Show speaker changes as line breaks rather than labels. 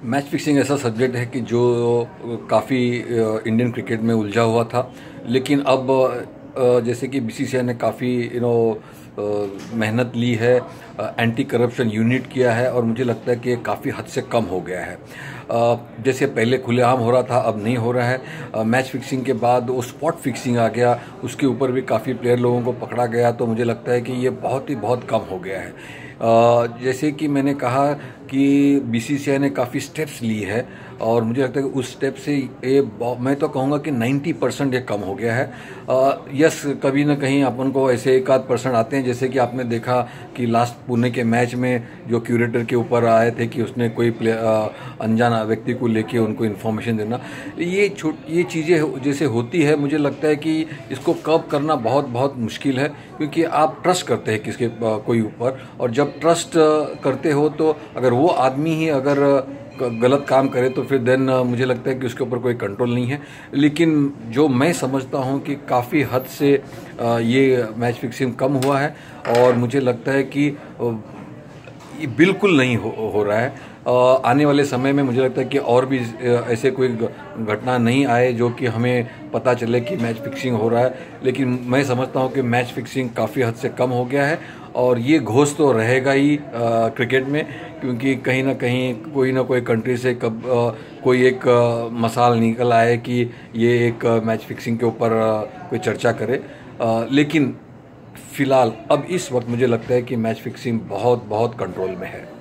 Match fixing ऐसा subject है कि जो काफ़ी इंडियन क्रिकेट में उलझा हुआ था, लेकिन अब जैसे कि बीसीसीआई ने काफ़ी मेहनत ली है, एंटी करप्शन यूनिट किया है और मुझे लगता है कि ये काफ़ी हद से कम हो गया है। जैसे पहले खुलेआम हो रहा था, अब नहीं हो रहा है। मैच फिक्सिंग के बाद वो स्पॉट फिक्सिंग आ गया, उसके ऊपर भी काफ़ी प्लेयर लोगों को पकड़ा गया, तो मुझे लगता है कि ये बहुत कम हो गया है। जैसे कि मैंने कहा कि बीसीसीआई ने काफ़ी स्टेप्स ली है और मुझे लगता है कि उस स्टेप से ये मैं तो कहूँगा कि 90% ये कम हो गया है। यस, कभी ना कहीं अपन को ऐसे 1-8% आते हैं, जैसे कि आपने देखा कि लास्ट पुणे के मैच में जो क्यूरेटर के ऊपर आए थे कि उसने कोई अनजान व्यक्ति को लेके उनको इन्फॉर्मेशन देना, ये चीज़ें जैसे होती है, मुझे लगता है कि इसको कर्ब करना बहुत मुश्किल है, क्योंकि आप ट्रस्ट करते हैं किसके कोई ऊपर, और जब ट्रस्ट करते हो तो अगर वो आदमी ही अगर गलत काम करे तो फिर देन मुझे लगता है कि उसके ऊपर कोई कंट्रोल नहीं है। लेकिन जो मैं समझता हूँ कि काफ़ी हद से ये मैच फिक्सिंग कम हुआ है और मुझे लगता है कि ये बिल्कुल नहीं हो रहा है। आने वाले समय में मुझे लगता है कि और भी ऐसे कोई घटना नहीं आए जो कि हमें पता चले कि मैच फिक्सिंग हो रहा है, लेकिन मैं समझता हूं कि मैच फिक्सिंग काफ़ी हद से कम हो गया है और ये घोष तो रहेगा ही क्रिकेट में, क्योंकि कहीं ना कोई कंट्री से कोई एक मसाल निकल आए कि ये एक मैच फिक्सिंग के ऊपर कोई चर्चा करे। लेकिन फ़िलहाल अब इस वक्त मुझे लगता है कि मैच फिक्सिंग बहुत कंट्रोल में है।